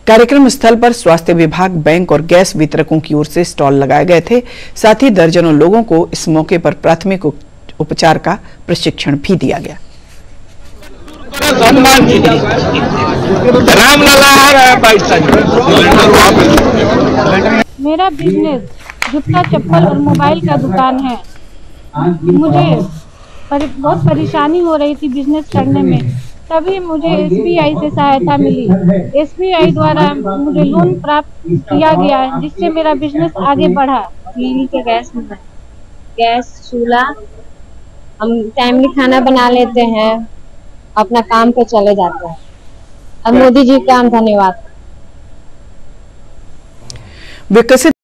कार्यक्रम स्थल पर स्वास्थ्य विभाग, बैंक और गैस वितरकों की ओर से स्टॉल लगाए गए थे। साथ ही दर्जनों लोगों को इस मौके पर प्राथमिक उपचार का प्रशिक्षण भी दिया गया। मेरा बिजनेस जूता, चप्पल और मोबाइल का दुकान है। मुझे बहुत परेशानी हो रही थी बिजनेस करने में, तभी मुझे एसबीआई से सहायता मिली। एसबीआई द्वारा मुझे लोन प्राप्त किया गया, जिससे मेरा बिजनेस आगे बढ़ा। बिजली के गैस चूल्हा, हम टाइमली खाना बना लेते हैं, अपना काम पे चले जाते हैं। और मोदी जी का हम धन्यवाद। विकसित